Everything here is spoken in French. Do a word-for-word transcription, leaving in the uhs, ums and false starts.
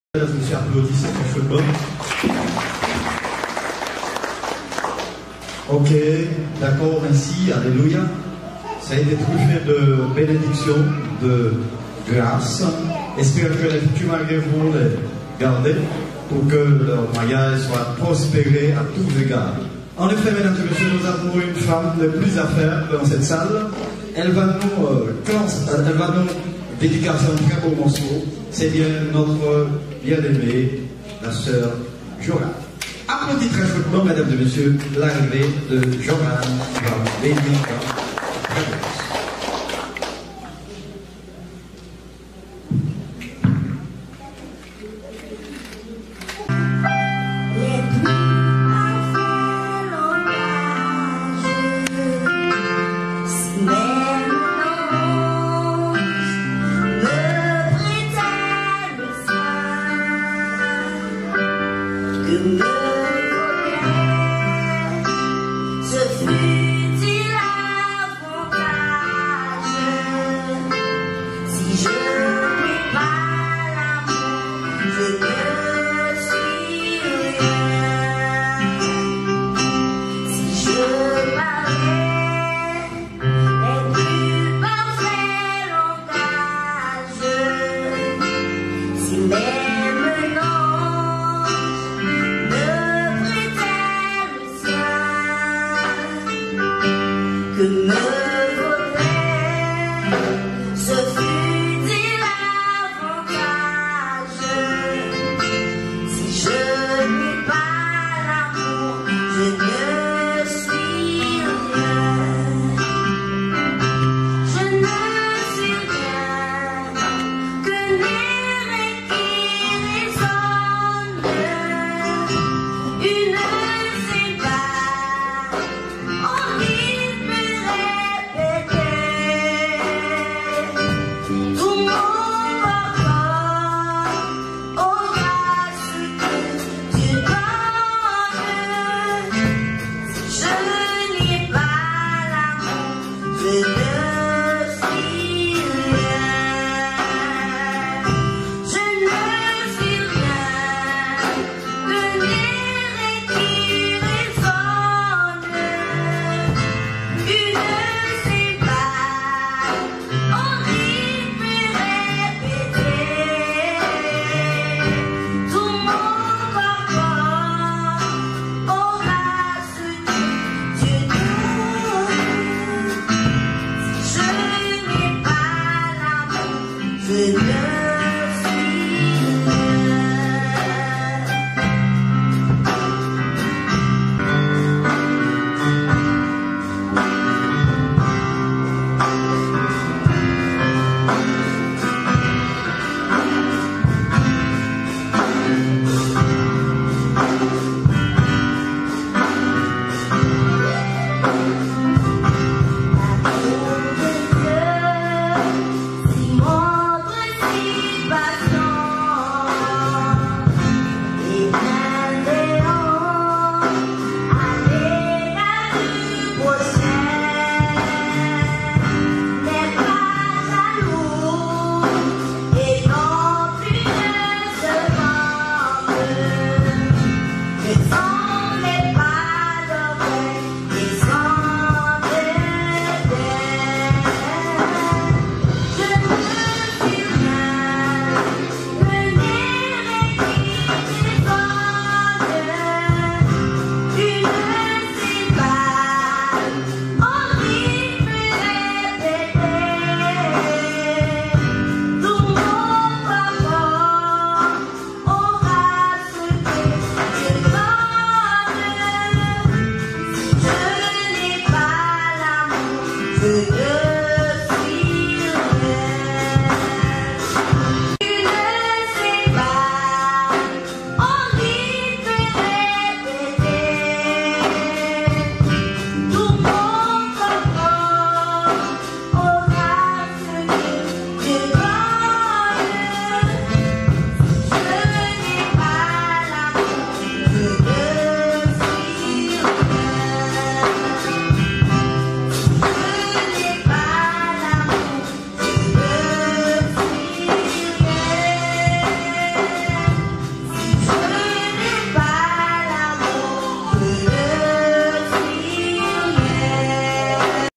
Je me suis applaudi, c'est très chaudement. Ok, d'accord, merci, alléluia. Ça a été truffé de bénédiction, de grâce. Espère que les futurs mariés vont les garder pour que leur mariage soit prospéré à tous égards. En effet, mesdames et messieurs, nous avons une femme de plus à faire dans cette salle. Elle va nous, euh, elle va nous dédicacer un très beau morceau. C'est bien notre bien-aimée, la sœur Joran. Applaudis très chaudement, mesdames et messieurs, l'arrivée de Joran dans l'église. Yeah.